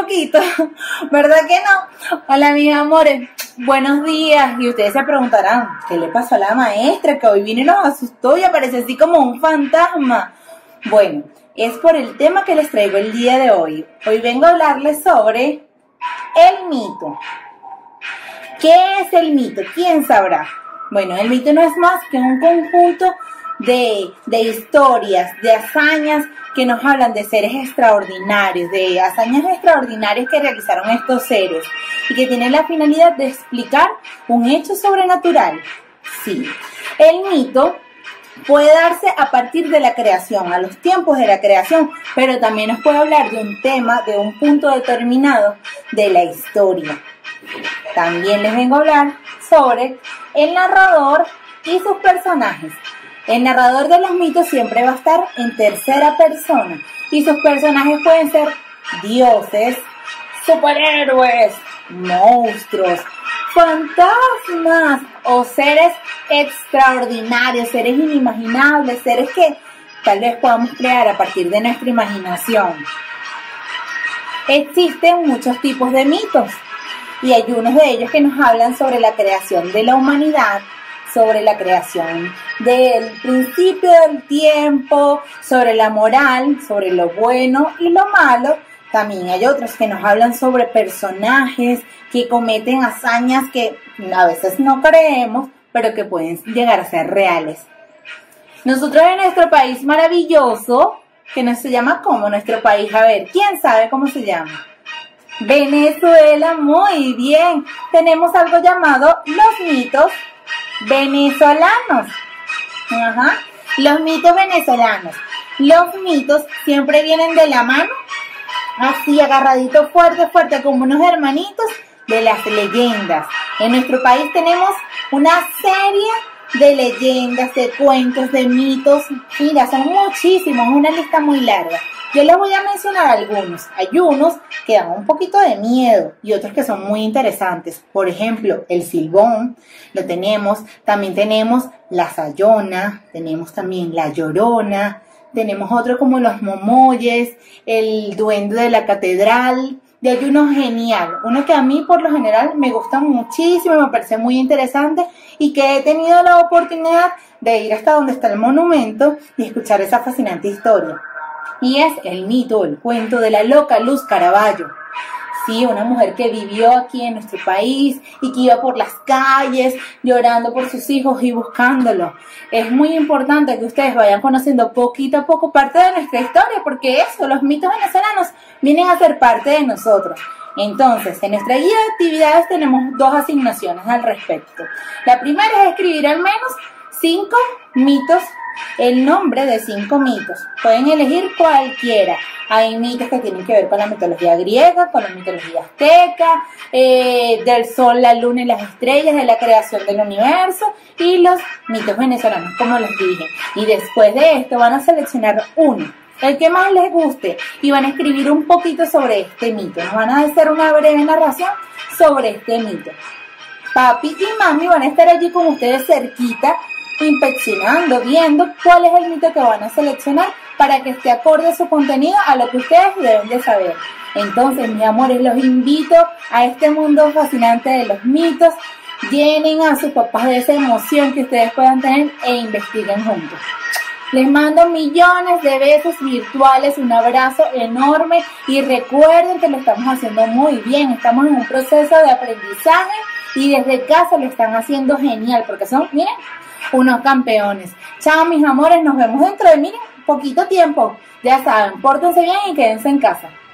poquito, ¿verdad que no? Hola mis amores, buenos días. Y ustedes se preguntarán, ¿qué le pasó a la maestra que hoy vino y nos asustó y apareció así como un fantasma? Bueno, es por el tema que les traigo el día de hoy. Hoy vengo a hablarles sobre el mito. ¿Qué es el mito? ¿Quién sabrá? Bueno, el mito no es más que un conjunto de historias, de hazañas que nos hablan de seres extraordinarios, de hazañas extraordinarias que realizaron estos seres y que tienen la finalidad de explicar un hecho sobrenatural. Sí, el mito puede darse a partir de la creación, a los tiempos de la creación, pero también nos puede hablar de un tema, de un punto determinado de la historia. También les vengo a hablar sobre el narrador y sus personajes. El narrador de los mitos siempre va a estar en tercera persona y sus personajes pueden ser dioses, superhéroes, monstruos, fantasmas o seres extraordinarios, seres inimaginables, seres que tal vez podamos crear a partir de nuestra imaginación. Existen muchos tipos de mitos y hay unos de ellos que nos hablan sobre la creación de la humanidad, sobre la creación del principio del tiempo, sobre la moral, sobre lo bueno y lo malo. También hay otros que nos hablan sobre personajes que cometen hazañas que a veces no creemos, pero que pueden llegar a ser reales. Nosotros en nuestro país maravilloso, que no se llama como nuestro país, a ver, ¿quién sabe cómo se llama? Venezuela, muy bien. Tenemos algo llamado los mitos venezolanos. Ajá. Los mitos venezolanos. Los mitos siempre vienen de la mano, así agarraditos fuerte, fuerte, como unos hermanitos de las leyendas. En nuestro país tenemos una serie de leyendas, de cuentos, de mitos. Mira, son muchísimos, una lista muy larga. Yo les voy a mencionar algunos. Hay unos que dan un poquito de miedo y otros que son muy interesantes. Por ejemplo, el Silbón, lo tenemos. También tenemos la Sayona, tenemos también la Llorona. Tenemos otro como los Momoyes, el Duende de la Catedral. Y hay uno genial, uno que a mí por lo general me gusta muchísimo, me parece muy interesante y que he tenido la oportunidad de ir hasta donde está el monumento y escuchar esa fascinante historia. Y es el mito, el cuento de la loca Luz Caraballo. Sí, una mujer que vivió aquí en nuestro país y que iba por las calles llorando por sus hijos y buscándolos. Es muy importante que ustedes vayan conociendo poquito a poco parte de nuestra historia, porque eso, los mitos venezolanos vienen a ser parte de nosotros. Entonces, en nuestra guía de actividades tenemos dos asignaciones al respecto. La primera es escribir al menos 5 mitos, el nombre de 5 mitos. Pueden elegir cualquiera. Hay mitos que tienen que ver con la mitología griega, con la mitología azteca, del sol, la luna y las estrellas, de la creación del universo y los mitos venezolanos, como les dije. Y después de esto van a seleccionar uno, el que más les guste, y van a escribir un poquito sobre este mito. Nos van a hacer una breve narración sobre este mito. Papi y mami van a estar allí con ustedes cerquita, inspeccionando, viendo cuál es el mito que van a seleccionar para que esté acorde a su contenido a lo que ustedes deben de saber. Entonces, mis amores, los invito a este mundo fascinante de los mitos. Llenen a sus papás de esa emoción que ustedes puedan tener e investiguen juntos. Les mando millones de besos virtuales, un abrazo enorme y recuerden que lo estamos haciendo muy bien. Estamos en un proceso de aprendizaje y desde casa lo están haciendo genial porque son, miren, unos campeones. Chao mis amores, nos vemos dentro de, miren, poquito tiempo. Ya saben, pórtense bien y quédense en casa.